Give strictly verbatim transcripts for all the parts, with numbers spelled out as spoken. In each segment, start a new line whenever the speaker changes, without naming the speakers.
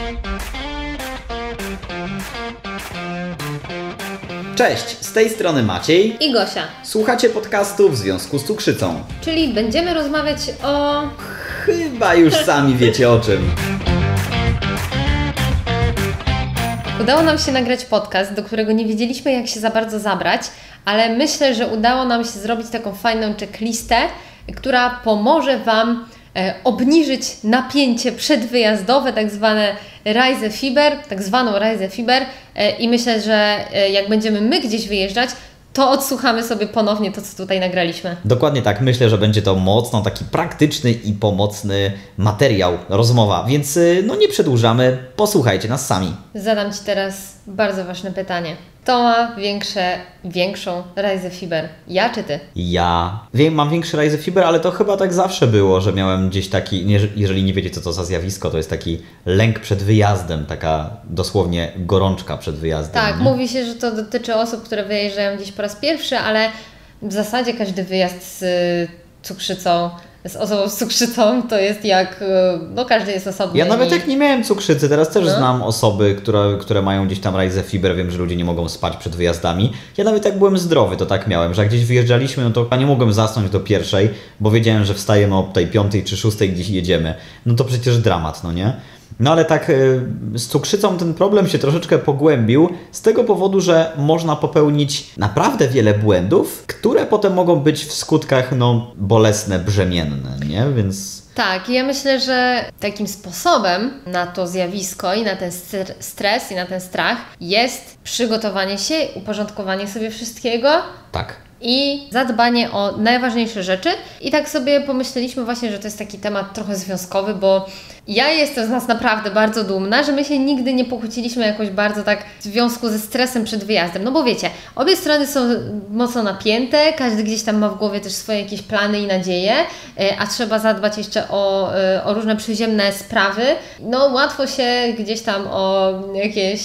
Cześć, z tej strony Maciej
i Gosia.
Słuchacie podcastu W związku z cukrzycą.
Czyli będziemy rozmawiać o...
Chyba już sami wiecie o czym.
Udało nam się nagrać podcast, do którego nie wiedzieliśmy, jak się za bardzo zabrać, ale myślę, że udało nam się zrobić taką fajną checklistę, która pomoże Wam e, obniżyć napięcie przedwyjazdowe, tak zwane Reisefiber, tak zwaną Reisefiber e, i myślę, że e, jak będziemy my gdzieś wyjeżdżać, to odsłuchamy sobie ponownie to, co tutaj nagraliśmy.
Dokładnie tak. Myślę, że będzie to mocno taki praktyczny i pomocny materiał, rozmowa, więc no nie przedłużamy, posłuchajcie nas sami.
Zadam Ci teraz bardzo ważne pytanie. Kto ma większe, większą Reisefiber? Ja czy Ty?
Ja wiem, mam większy Reisefiber, ale to chyba tak zawsze było, że miałem gdzieś taki, nie, jeżeli nie wiecie co to za zjawisko, to jest taki lęk przed wyjazdem, taka dosłownie gorączka przed wyjazdem.
Tak,
nie?
mówi się, że to dotyczy osób, które wyjeżdżają gdzieś po raz pierwszy, ale w zasadzie każdy wyjazd z cukrzycą, z osobą z cukrzycą to jest jak, no każdy jest osobny.
Ja nawet
i...
jak nie miałem cukrzycy, teraz też
no.
znam osoby, które, które mają gdzieś tam Reisefiber, wiem, że ludzie nie mogą spać przed wyjazdami. Ja nawet jak byłem zdrowy, to tak miałem, że jak gdzieś wyjeżdżaliśmy, no to nie mogłem zasnąć do pierwszej, bo wiedziałem, że wstajemy o tej piątej czy szóstej gdzieś jedziemy. No to przecież dramat, no nie? No ale tak z cukrzycą ten problem się troszeczkę pogłębił z tego powodu, że można popełnić naprawdę wiele błędów, które potem mogą być w skutkach no bolesne, brzemienne, nie? Więc...
Tak, ja myślę, że takim sposobem na to zjawisko i na ten stres i na ten strach jest przygotowanie się, uporządkowanie sobie wszystkiego.
Tak.
I zadbanie o najważniejsze rzeczy. I tak sobie pomyśleliśmy właśnie, że to jest taki temat trochę związkowy, bo ja jestem z nas naprawdę bardzo dumna, że my się nigdy nie pokłóciliśmy jakoś bardzo tak w związku ze stresem przed wyjazdem. No bo wiecie, obie strony są mocno napięte, każdy gdzieś tam ma w głowie też swoje jakieś plany i nadzieje, a trzeba zadbać jeszcze o, o różne przyziemne sprawy. No łatwo się gdzieś tam o jakieś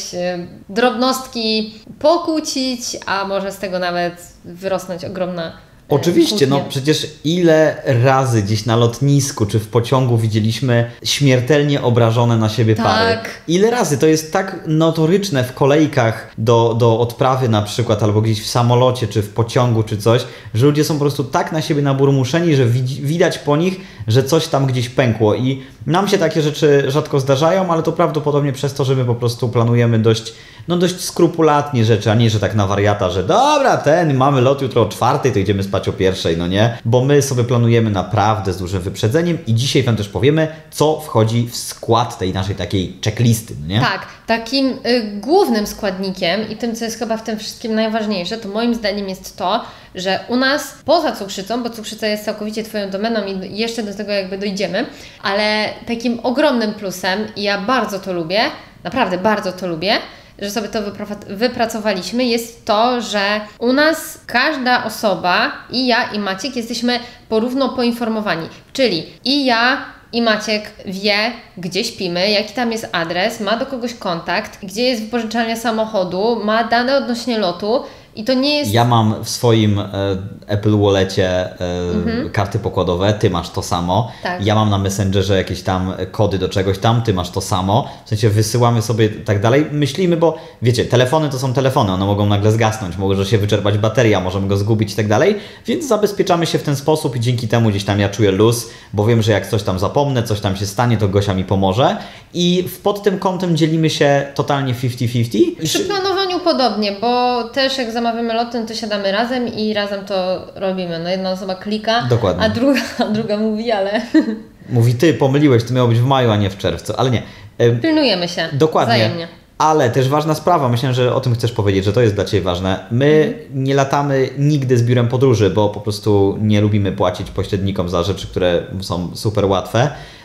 drobnostki pokłócić, a może z tego nawet wyrosnąć ogromna
Oczywiście,
kłótnia.
no przecież ile razy gdzieś na lotnisku czy w pociągu widzieliśmy śmiertelnie obrażone na siebie
tak.
pary. Ile razy, to jest tak notoryczne w kolejkach do, do odprawy na przykład, albo gdzieś w samolocie, czy w pociągu, czy coś, że ludzie są po prostu tak na siebie naburmuszeni, że widzi, widać po nich, że coś tam gdzieś pękło i nam się takie rzeczy rzadko zdarzają, ale to prawdopodobnie przez to, że my po prostu planujemy dość, no dość skrupulatnie rzeczy, a nie, że tak na wariata, że dobra, ten, mamy lot jutro o czwartej, to idziemy spać o pierwszej, no nie? Bo my sobie planujemy naprawdę z dużym wyprzedzeniem i dzisiaj Wam też powiemy, co wchodzi w skład tej naszej takiej checklisty, no nie?
Tak, takim y, głównym składnikiem i tym, co jest chyba w tym wszystkim najważniejsze, to moim zdaniem jest to, że u nas poza cukrzycą, bo cukrzyca jest całkowicie Twoją domeną i jeszcze do tego jakby dojdziemy, ale takim ogromnym plusem, i ja bardzo to lubię, naprawdę bardzo to lubię, że sobie to wypracowaliśmy, jest to, że u nas każda osoba, i ja, i Maciek, jesteśmy porówno poinformowani. Czyli i ja, i Maciek wie, gdzie śpimy, jaki tam jest adres, ma do kogoś kontakt, gdzie jest wypożyczalnia samochodu, ma dane odnośnie lotu. I to nie jest...
Ja mam w swoim e, Apple Wallecie e,
mhm.
karty pokładowe, Ty masz to samo.
Tak.
Ja mam na Messengerze jakieś tam kody do czegoś tam, Ty masz to samo. W sensie wysyłamy sobie tak dalej. Myślimy, bo wiecie, telefony to są telefony, one mogą nagle zgasnąć, może się wyczerpać bateria, możemy go zgubić i tak dalej. Więc zabezpieczamy się w ten sposób i dzięki temu gdzieś tam ja czuję luz, bo wiem, że jak coś tam zapomnę, coś tam się stanie, to Gosia mi pomoże. I pod tym kątem dzielimy się totalnie pięćdziesiąt na pięćdziesiąt.
Przy planowaniu podobnie, bo też jak zamawiamy loty, to siadamy razem i razem to robimy. No jedna osoba klika,
Dokładnie.
a druga, a druga mówi, ale...
Mówi, ty pomyliłeś, to miało być w maju, a nie w czerwcu, ale nie.
Pilnujemy się.
Dokładnie.
Wzajemnie.
Ale też ważna sprawa, myślę, że o tym chcesz powiedzieć, że to jest dla Ciebie ważne. My nie latamy nigdy z biurem podróży, bo po prostu nie lubimy płacić pośrednikom za rzeczy, które są super łatwe.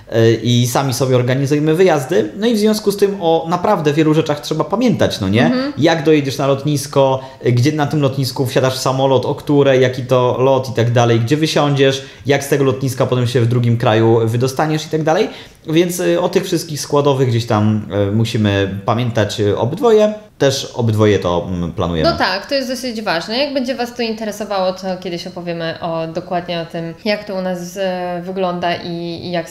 I sami sobie organizujemy wyjazdy, no i w związku z tym o naprawdę wielu rzeczach trzeba pamiętać, no nie? Mhm. Jak dojedziesz na lotnisko, gdzie na tym lotnisku wsiadasz w samolot, o której, jaki to lot i tak dalej, gdzie wysiądziesz, jak z tego lotniska potem się w drugim kraju wydostaniesz i tak dalej. Więc o tych wszystkich składowych gdzieś tam musimy pamiętać obydwoje. Też obydwoje to planujemy.
No tak, to jest dosyć ważne. Jak będzie Was to interesowało, to kiedyś opowiemy o, dokładnie o tym, jak to u nas e, wygląda i, i jak sobie planujemy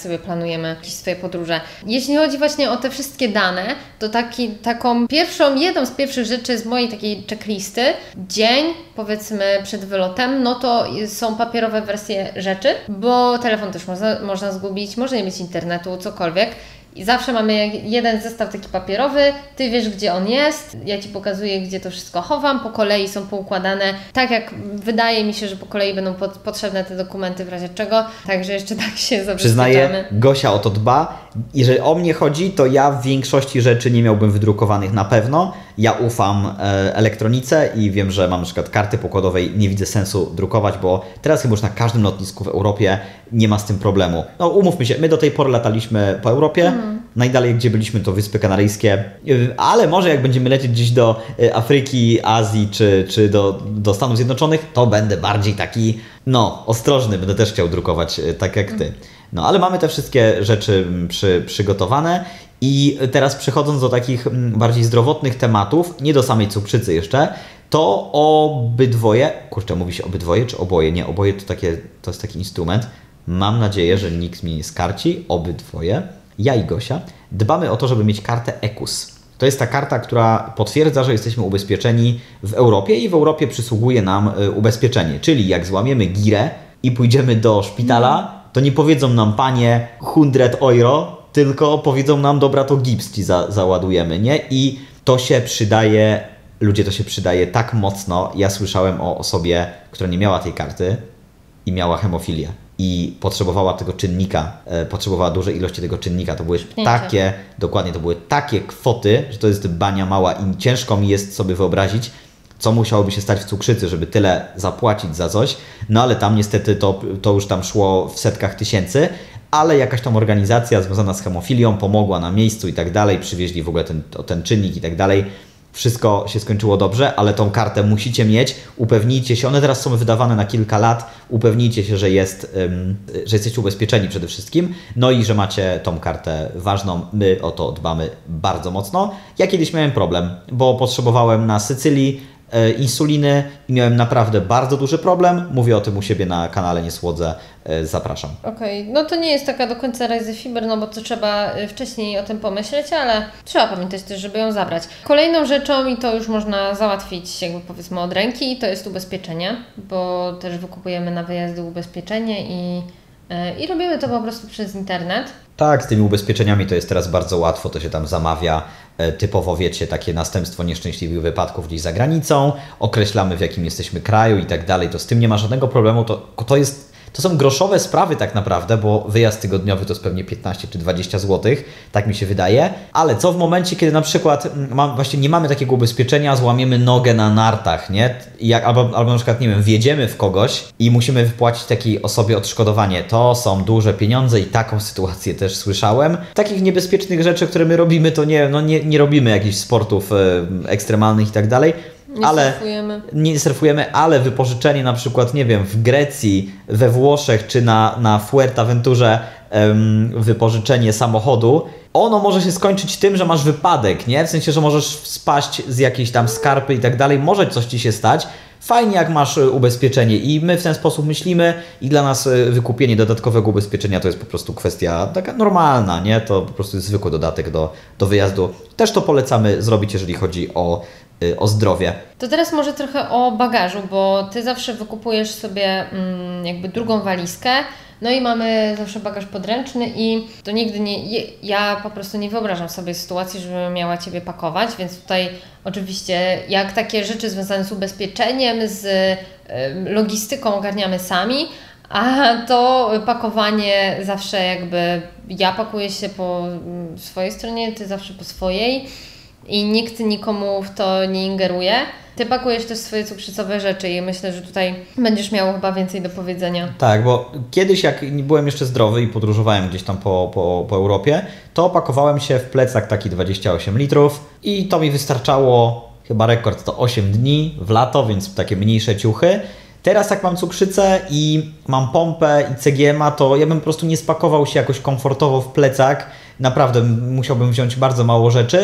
planujemy jakieś swoje podróże. Jeśli chodzi właśnie o te wszystkie dane, to taki, taką pierwszą, jedną z pierwszych rzeczy z mojej takiej checklisty, dzień powiedzmy przed wylotem, no to są papierowe wersje rzeczy, bo telefon też można, można zgubić, może nie mieć internetu, cokolwiek. I zawsze mamy jeden zestaw taki papierowy, Ty wiesz, gdzie on jest, ja Ci pokazuję, gdzie to wszystko chowam, po kolei są poukładane, tak jak wydaje mi się, że po kolei będą pod, potrzebne te dokumenty w razie czego, także jeszcze tak się zabezpieczamy.
Przyznaję, Gosia o to dba. Jeżeli o mnie chodzi, to ja w większości rzeczy nie miałbym wydrukowanych na pewno. Ja ufam e, elektronice i wiem, że mam na przykład karty pokładowej, nie widzę sensu drukować, bo teraz chyba już na każdym lotnisku w Europie nie ma z tym problemu. No umówmy się, my do tej pory lataliśmy po Europie, mm. najdalej gdzie byliśmy to Wyspy Kanaryjskie, ale może jak będziemy lecieć gdzieś do Afryki, Azji czy, czy do, do Stanów Zjednoczonych, to będę bardziej taki, no, ostrożny, będę też chciał drukować tak jak Ty. No ale mamy te wszystkie rzeczy przy, przygotowane i teraz przechodząc do takich bardziej zdrowotnych tematów, nie do samej cukrzycy jeszcze, to obydwoje, kurczę, mówi się obydwoje czy oboje? Nie, oboje to, takie, to jest taki instrument. Mam nadzieję, że nikt mnie nie skarci, obydwoje, ja i Gosia, dbamy o to, żeby mieć kartę E K U S. To jest ta karta, która potwierdza, że jesteśmy ubezpieczeni w Europie i w Europie przysługuje nam ubezpieczenie. Czyli jak złamiemy girę i pójdziemy do szpitala, to nie powiedzą nam, panie, sto euro, tylko powiedzą nam, dobra, to gips ci za, załadujemy, nie? I to się przydaje, ludzie, to się przydaje tak mocno. Ja słyszałem o osobie, która nie miała tej karty i miała hemofilię. I potrzebowała tego czynnika, e, potrzebowała dużej ilości tego czynnika. To były
Szpnięcie.
takie, dokładnie, to były takie kwoty, że to jest bania mała i ciężko mi jest sobie wyobrazić, co musiałoby się stać w cukrzycy, żeby tyle zapłacić za coś. No ale tam niestety to, to już tam szło w setkach tysięcy, ale jakaś tam organizacja związana z hemofilią pomogła na miejscu i tak dalej, przywieźli w ogóle ten, ten czynnik i tak dalej. Wszystko się skończyło dobrze, ale tą kartę musicie mieć, upewnijcie się, one teraz są wydawane na kilka lat, upewnijcie się, że, jest, ym, że jesteście ubezpieczeni przede wszystkim, no i że macie tą kartę ważną, my o to dbamy bardzo mocno. Ja kiedyś miałem problem, bo potrzebowałem na Sycylii e, insuliny i miałem naprawdę bardzo duży problem, mówię o tym u siebie na kanale Nie Słodzę, e, zapraszam.
Okej, okay. No to nie jest taka do końca Reisefiber, no bo to trzeba wcześniej o tym pomyśleć, ale trzeba pamiętać też, żeby ją zabrać. Kolejną rzeczą, i to już można załatwić jakby powiedzmy od ręki, to jest ubezpieczenie, bo też wykupujemy na wyjazdy ubezpieczenie i, yy, i robimy to po prostu przez internet.
Tak, z tymi ubezpieczeniami to jest teraz bardzo łatwo, to się tam zamawia, e, typowo wiecie, takie następstwo nieszczęśliwych wypadków gdzieś za granicą, określamy w jakim jesteśmy kraju i tak dalej, to z tym nie ma żadnego problemu, to, to jest... To są groszowe sprawy tak naprawdę, bo wyjazd tygodniowy to jest pewnie piętnaście czy dwadzieścia złotych, tak mi się wydaje. Ale co w momencie, kiedy na przykład mam, właśnie nie mamy takiego ubezpieczenia, złamiemy nogę na nartach, nie? Jak, albo, albo na przykład, nie wiem, wjedziemy w kogoś i musimy wypłacić takiej osobie odszkodowanie. To są duże pieniądze i taką sytuację też słyszałem. Takich niebezpiecznych rzeczy, które my robimy, to nie, no nie, nie robimy jakichś sportów e, ekstremalnych i tak dalej.
Nie
ale
surfujemy.
Nie surfujemy, ale wypożyczenie na przykład, nie wiem, w Grecji, we Włoszech czy na, na Fuerteventurze um, wypożyczenie samochodu, ono może się skończyć tym, że masz wypadek, nie? W sensie, że możesz spaść z jakiejś tam skarpy i tak dalej, może coś ci się stać. Fajnie, jak masz ubezpieczenie i my w ten sposób myślimy i dla nas wykupienie dodatkowego ubezpieczenia to jest po prostu kwestia taka normalna, nie? To po prostu jest zwykły dodatek do, do wyjazdu. Też to polecamy zrobić, jeżeli chodzi o o zdrowie.
To teraz może trochę o bagażu, bo Ty zawsze wykupujesz sobie mm, jakby drugą walizkę, no i mamy zawsze bagaż podręczny i to nigdy nie, ja po prostu nie wyobrażam sobie sytuacji, żebym miała Ciebie pakować, więc tutaj oczywiście jak takie rzeczy związane z ubezpieczeniem, z y, logistyką ogarniamy sami, a to pakowanie zawsze jakby ja pakuję się po swojej stronie, Ty zawsze po swojej. I nikt nikomu w to nie ingeruje. Ty pakujesz też swoje cukrzycowe rzeczy i myślę, że tutaj będziesz miał chyba więcej do powiedzenia.
Tak, bo kiedyś jak byłem jeszcze zdrowy i podróżowałem gdzieś tam po, po, po Europie, to pakowałem się w plecak taki dwadzieścia osiem litrów i to mi wystarczało, chyba rekord to osiem dni w lato, więc takie mniejsze ciuchy. Teraz jak mam cukrzycę i mam pompę i C G M a, to ja bym po prostu nie spakował się jakoś komfortowo w plecak. Naprawdę musiałbym wziąć bardzo mało rzeczy.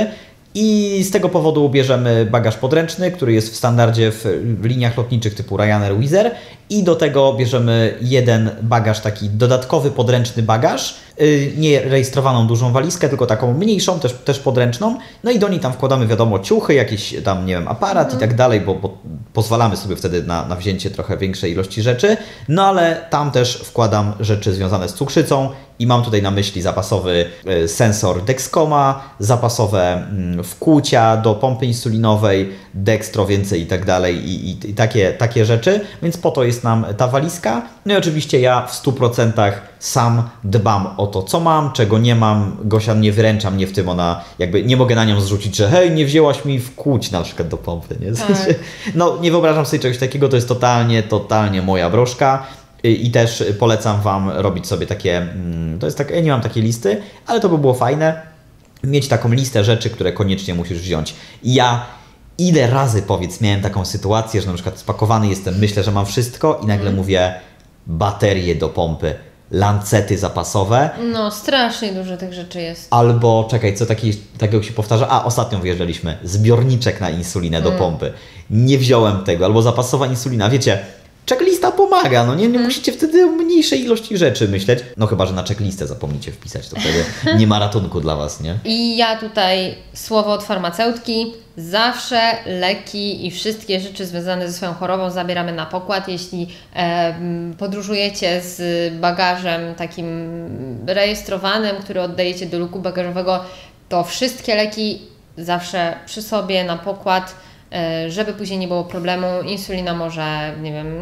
I z tego powodu bierzemy bagaż podręczny, który jest w standardzie w, w liniach lotniczych typu Ryanair, Wizz Air i do tego bierzemy jeden bagaż, taki dodatkowy podręczny bagaż, yy, nie rejestrowaną dużą walizkę, tylko taką mniejszą, też, też podręczną. No i do niej tam wkładamy, wiadomo, ciuchy, jakiś tam, nie wiem, aparat mhm. i tak dalej, bo, bo pozwalamy sobie wtedy na, na wzięcie trochę większej ilości rzeczy. No ale tam też wkładam rzeczy związane z cukrzycą i mam tutaj na myśli zapasowy y, sensor Dexcoma, zapasowe y, wkłucia do pompy insulinowej, Dextro więcej i tak dalej i, i, i takie, takie rzeczy, więc po to jest nam ta walizka. No i oczywiście ja w stu procentach sam dbam o to, co mam, czego nie mam. Gosia nie wyręcza mnie w tym, ona jakby nie mogę na nią zrzucić, że hej, nie wzięłaś mi wkłuć na przykład do pompy, nie? W sensie,
tak.
No nie wyobrażam sobie czegoś takiego, to jest totalnie, totalnie moja broszka. I też polecam Wam robić sobie takie, to jest tak, ja nie mam takiej listy, ale to by było fajne, mieć taką listę rzeczy, które koniecznie musisz wziąć. I ja ile razy, powiedz, miałem taką sytuację, że na przykład spakowany jestem, myślę, że mam wszystko i nagle mm. mówię baterie do pompy, lancety zapasowe.
No, strasznie dużo tych rzeczy jest.
Albo, czekaj, co taki, takiego się powtarza? A, ostatnio wyjeżdżaliśmy, zbiorniczek na insulinę mm. do pompy. Nie wziąłem tego, albo zapasowa insulina, wiecie. Checklista pomaga, no nie, nie musicie wtedy o mniejszej ilości rzeczy myśleć. No chyba, że na checklistę zapomnicie wpisać, to wtedy nie ma ratunku dla Was, nie?
I ja tutaj słowo od farmaceutki. Zawsze leki i wszystkie rzeczy związane ze swoją chorobą zabieramy na pokład. Jeśli e, podróżujecie z bagażem takim rejestrowanym, który oddajecie do luku bagażowego, to wszystkie leki zawsze przy sobie na pokład, żeby później nie było problemu. Insulina może, nie wiem,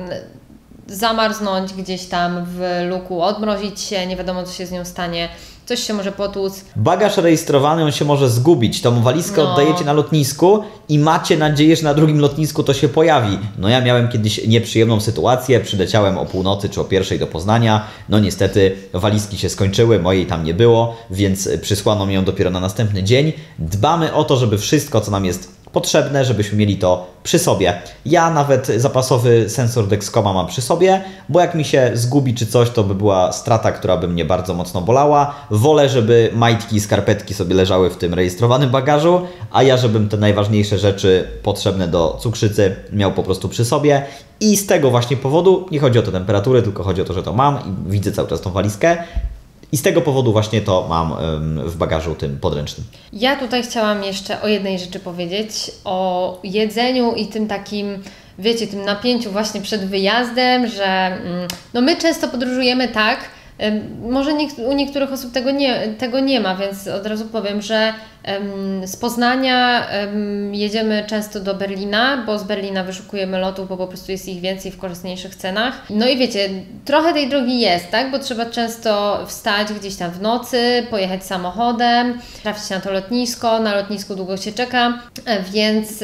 zamarznąć gdzieś tam w luku, odmrozić się, nie wiadomo co się z nią stanie, coś się może potłuc.
Bagaż rejestrowany, on się może zgubić. Tą walizkę
no.
oddajecie na lotnisku i macie nadzieję, że na drugim lotnisku to się pojawi. No ja miałem kiedyś nieprzyjemną sytuację, przyleciałem o północy czy o pierwszej do Poznania, no niestety walizki się skończyły, mojej tam nie było, więc przysłano mi ją dopiero na następny dzień. Dbamy o to, żeby wszystko, co nam jest potrzebne, żebyśmy mieli to przy sobie. Ja nawet zapasowy sensor Dexcoma mam przy sobie, bo jak mi się zgubi czy coś, to by była strata, która by mnie bardzo mocno bolała. Wolę, żeby majtki i skarpetki sobie leżały w tym rejestrowanym bagażu, a ja żebym te najważniejsze rzeczy potrzebne do cukrzycy miał po prostu przy sobie. I z tego właśnie powodu, nie chodzi o te temperatury, tylko chodzi o to, że to mam i widzę cały czas tą walizkę. I z tego powodu właśnie to mam w bagażu tym podręcznym.
Ja tutaj chciałam jeszcze o jednej rzeczy powiedzieć, o jedzeniu i tym takim, wiecie, tym napięciu właśnie przed wyjazdem, że no my często podróżujemy tak, może nie, u niektórych osób tego nie, tego nie ma, więc od razu powiem, że um, z Poznania um, jedziemy często do Berlina, bo z Berlina wyszukujemy lotów, bo po prostu jest ich więcej w korzystniejszych cenach. No i wiecie, trochę tej drogi jest, tak? Bo trzeba często wstać gdzieś tam w nocy, pojechać samochodem, trafić na to lotnisko, na lotnisku długo się czeka, więc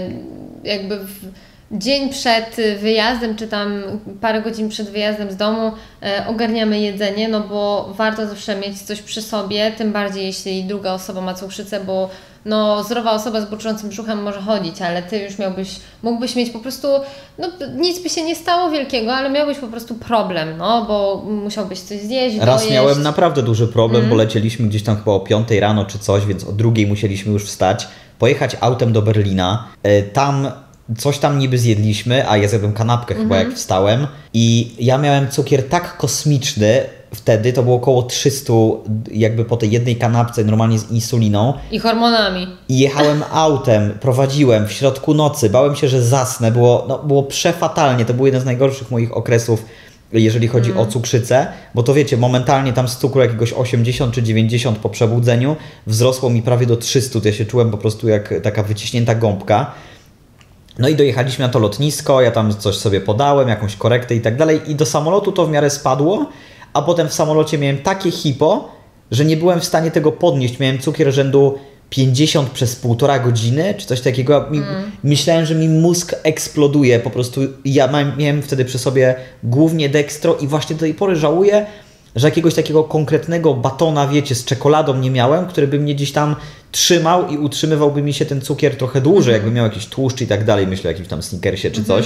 jakby w dzień przed wyjazdem, czy tam parę godzin przed wyjazdem z domu e, ogarniamy jedzenie, no bo warto zawsze mieć coś przy sobie, tym bardziej jeśli druga osoba ma cukrzycę, bo no zdrowa osoba z burczącym brzuchem może chodzić, ale Ty już miałbyś, mógłbyś mieć po prostu, no nic by się nie stało wielkiego, ale miałbyś po prostu problem, no bo musiałbyś coś zjeść,
Raz
dojeść.
miałem naprawdę duży problem, mm. bo
Mhm.
lecieliśmy gdzieś tam chyba o piątej rano czy coś, więc o drugiej musieliśmy już wstać, pojechać autem do Berlina, e, tam coś tam niby zjedliśmy, a ja zjadłem kanapkę chyba
Mhm.
jak wstałem i ja miałem cukier tak kosmiczny wtedy, to było około trzysta jakby po tej jednej kanapce normalnie z insuliną.
I hormonami.
I jechałem autem, prowadziłem w środku nocy, bałem się, że zasnę, było, no, było przefatalnie, to był jeden z najgorszych moich okresów, jeżeli chodzi mm. o cukrzycę, bo to wiecie, momentalnie tam z cukru jakiegoś osiemdziesiąt czy dziewięćdziesiąt po przebudzeniu wzrosło mi prawie do trzysta, to ja się czułem po prostu jak taka wyciśnięta gąbka. No i dojechaliśmy na to lotnisko, ja tam coś sobie podałem, jakąś korektę i tak dalej i do samolotu to w miarę spadło, a potem w samolocie miałem takie hipo, że nie byłem w stanie tego podnieść. Miałem cukier rzędu pięćdziesiąt przez półtora godziny, czy coś takiego. Mm. Myślałem, że mi mózg eksploduje po prostu. Ja miałem wtedy przy sobie głównie Dextro i właśnie do tej pory żałuję, że jakiegoś takiego konkretnego batona, wiecie, z czekoladą nie miałem, który by mnie gdzieś tam trzymał i utrzymywałby mi się ten cukier trochę dłużej, mm. jakby miał jakiś tłuszcz i tak dalej, myślę o jakimś tam Snickersie czy coś.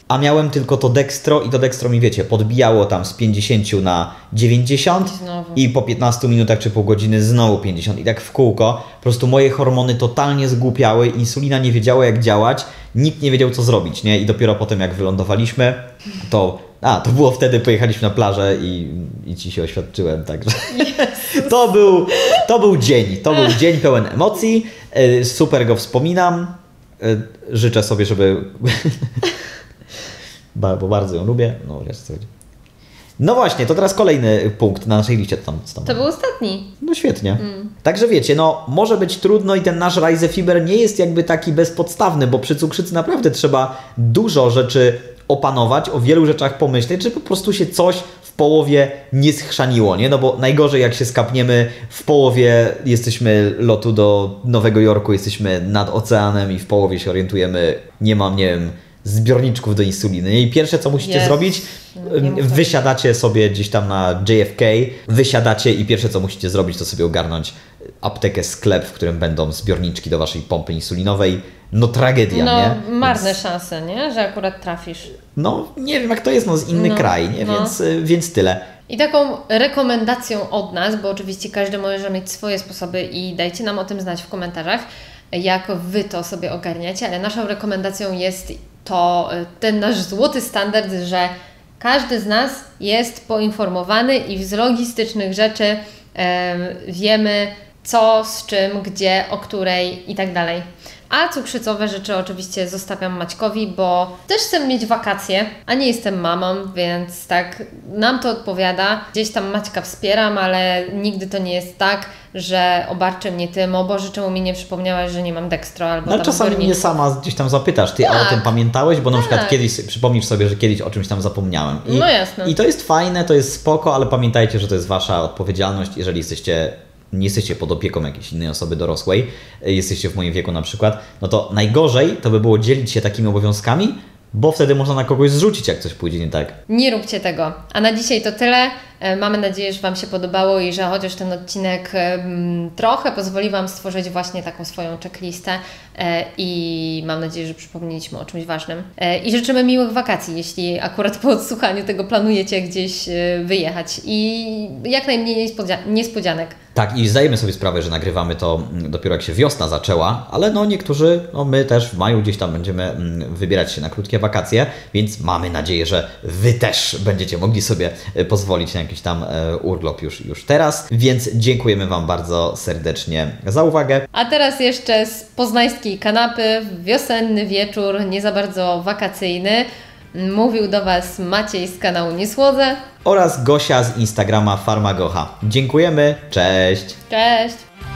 a miałem tylko to dextro i to dextro mi, wiecie, podbijało tam z pięćdziesiąt na dziewięćdziesiąt
Znowu.
i po piętnastu minutach czy pół godziny znowu pięćdziesiąt i tak w kółko. Po prostu moje hormony totalnie zgłupiały, insulina nie wiedziała jak działać, nikt nie wiedział co zrobić, nie? I dopiero potem jak wylądowaliśmy, to a, to było wtedy, pojechaliśmy na plażę i, i ci się oświadczyłem, także to był, to był dzień, to był dzień pełen emocji, super go wspominam, życzę sobie, żeby, bo bardzo ją lubię, no wiesz co chodzi. No właśnie, to teraz kolejny punkt na naszej liście. Tam, tam.
To był ostatni.
No świetnie. Mm. Także wiecie, no może być trudno i ten nasz Rise Fiber nie jest jakby taki bezpodstawny, bo przy cukrzycy naprawdę trzeba dużo rzeczy opanować, o wielu rzeczach pomyśleć, żeby po prostu się coś w połowie nie schrzaniło, nie? No bo najgorzej jak się skapniemy, w połowie jesteśmy lotu do Nowego Jorku, jesteśmy nad oceanem i w połowie się orientujemy, nie mam, nie wiem, zbiorniczków do insuliny. I pierwsze co musicie
yes.
zrobić, wysiadacie sobie gdzieś tam na J F K, wysiadacie i pierwsze co musicie zrobić, to sobie ogarnąć aptekę, sklep, w którym będą zbiorniczki do waszej pompy insulinowej. No tragedia,
no,
nie?
No marne
więc...
szanse, nie? Że akurat trafisz.
No nie wiem jak to jest, no z inny
no,
kraj, nie?
No.
Więc, więc tyle.
I taką rekomendacją od nas, bo oczywiście każdy może mieć swoje sposoby i dajcie nam o tym znać w komentarzach, jak Wy to sobie ogarniacie, ale naszą rekomendacją jest to ten nasz złoty standard, że każdy z nas jest poinformowany i z logistycznych rzeczy e, wiemy co, z czym, gdzie, o której i tak dalej. A cukrzycowe rzeczy oczywiście zostawiam Maćkowi, bo też chcę mieć wakacje, a nie jestem mamą, więc tak nam to odpowiada. Gdzieś tam Maćka wspieram, ale nigdy to nie jest tak, że obarczy mnie tym, o Boże, czemu mi nie przypomniałaś, że nie mam dextro albo
no,
tam
czasami
zbiorniczki.
mnie sama gdzieś tam zapytasz, ty,
tak.
a o tym pamiętałeś? Bo na
tak.
przykład kiedyś przypomnisz sobie, że kiedyś o czymś tam zapomniałem. I,
no jasne.
I to jest fajne, to jest spoko, ale pamiętajcie, że to jest wasza odpowiedzialność, jeżeli jesteście nie jesteście pod opieką jakiejś innej osoby dorosłej, jesteście w moim wieku na przykład, no to najgorzej to by było dzielić się takimi obowiązkami, bo wtedy można na kogoś zrzucić, jak coś pójdzie nie tak.
Nie róbcie tego. A na dzisiaj to tyle. Mamy nadzieję, że Wam się podobało i że chociaż ten odcinek um, trochę pozwoli Wam stworzyć właśnie taką swoją checklistę e, i mam nadzieję, że przypomnieliśmy o czymś ważnym. E, I życzymy miłych wakacji, jeśli akurat po odsłuchaniu tego planujecie gdzieś e, wyjechać i jak najmniej niespodzia- niespodzianek.
Tak, i zdajemy sobie sprawę, że nagrywamy to dopiero jak się wiosna zaczęła, ale no niektórzy, no my też w maju gdzieś tam będziemy wybierać się na krótkie wakacje, więc mamy nadzieję, że Wy też będziecie mogli sobie pozwolić na jakiś tam urlop już, już teraz, więc dziękujemy Wam bardzo serdecznie za uwagę.
A teraz jeszcze z poznańskiej kanapy, wiosenny wieczór, nie za bardzo wakacyjny. Mówił do Was Maciej z kanału Nie Słodzę
oraz Gosia z Instagrama Farmagocha. Dziękujemy, cześć!
Cześć!